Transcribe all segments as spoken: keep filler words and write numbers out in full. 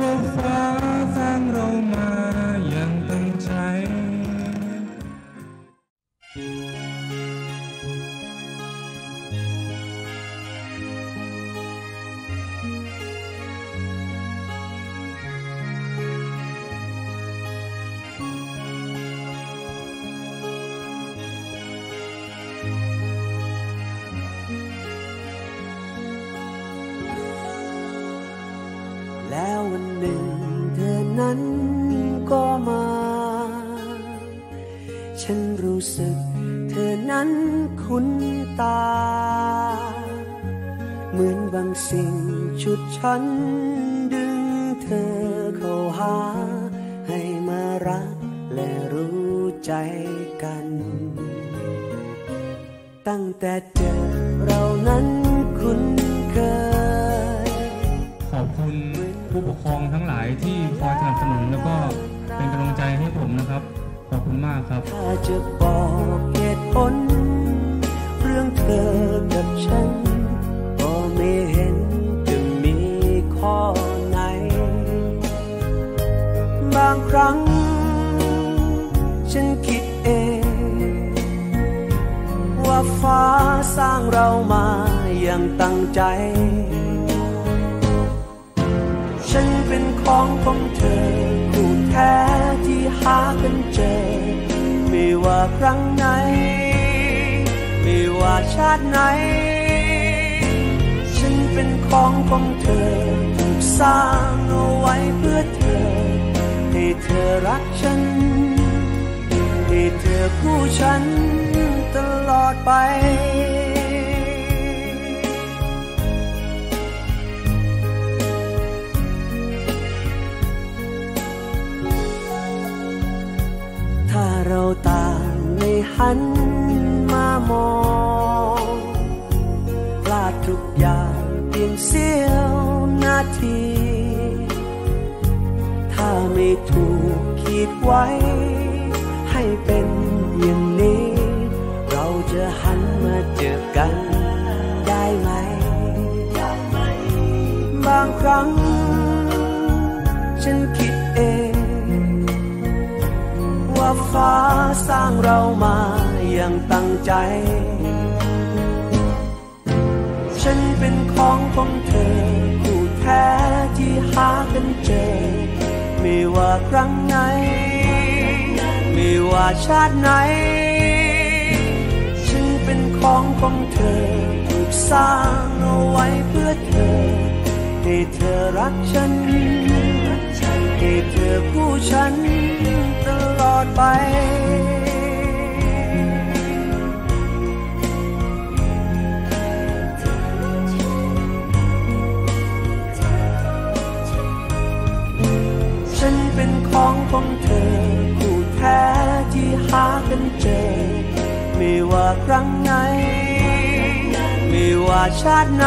ฟ้าสร้างเรามาอย่างตั้งใจแล้ววันหนึ่งเธอนั้นก็มา ฉันรู้สึกเธอนั้นคุ้นตา เหมือนบางสิ่งชุดฉันดึงเธอเข้าหา ให้มารักและรู้ใจกัน ตั้งแต่เจอเรานั้นคุ้นเคยขอบคุณผู้ปกครองทั้งหลายที่คอยสนับสนุนแล้วก็เป็นกำลังใจให้ผมนะครับขอบคุณมากครับถ้าจะบอกเหตุผลเรื่องเธอกับฉันก็ไม่เห็นจะมีข้อไหนบางครั้งฉันคิดเองว่าฟ้าสร้างเรามาอย่างตั้งใจฉันเป็นของของเธอคู่แท้ที่หากันเจอไม่ว่าครั้งไหนไม่ว่าชาติไหนฉันเป็นของของเธอถูกสร้างเอาไว้เพื่อเธอให้เธอรักฉันให้เธอคู่ฉันตลอดไปถ้าเราต่างไม่หันมามองพลาดทุกอย่างเพียงเสี้ยวนาทีถ้าไม่ถูกขีดไว้ให้เป็นอย่างนี้เราจะหันมาเจอกันได้ไหมบางครั้งฉันคิดเองว่าฟ้าสร้างเรามาอย่างตั้งใจฉันเป็นของของเธอคู่แท้ที่หากันเจอไม่ว่าครั้งไหนไม่ว่าชาติไหนฉันเป็นของของเธอถูกสร้างเอาไว้เพื่อเธอให้เธอรักฉันให้เธอคู่ฉันตลอดไปฉันเป็นของของเธอคู่แท้ที่หากันเจอไม่ว่าครั้งไหนไม่ว่าชาติไหน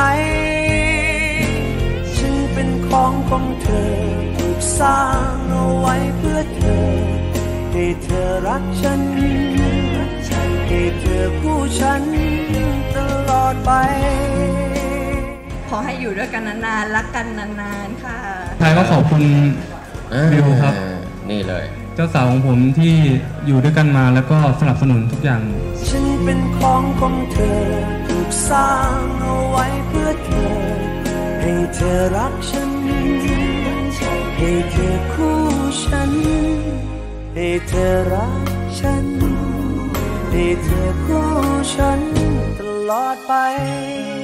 ฉันเป็นของของเธอถูกสร้างเอาไว้เพื่อเธอให้เธอรักฉันให้เธอคู่ฉันตลอดไปขอให้อยู่ด้วยกันนานๆรักกันนานๆค่ะใช่ก็ขอบคุณบิวครับนี่เลยเจ้าสาวของผมที่อยู่ด้วยกันมาแล้วก็สนับสนุนทุกอย่างฉันเป็นของของเธอถูกสร้างเอาไว้เพื่อเธอให้เธอรักฉันให้เธอคู่ฉันให้เธอรักฉันให้เธอคู่ฉันตลอดไป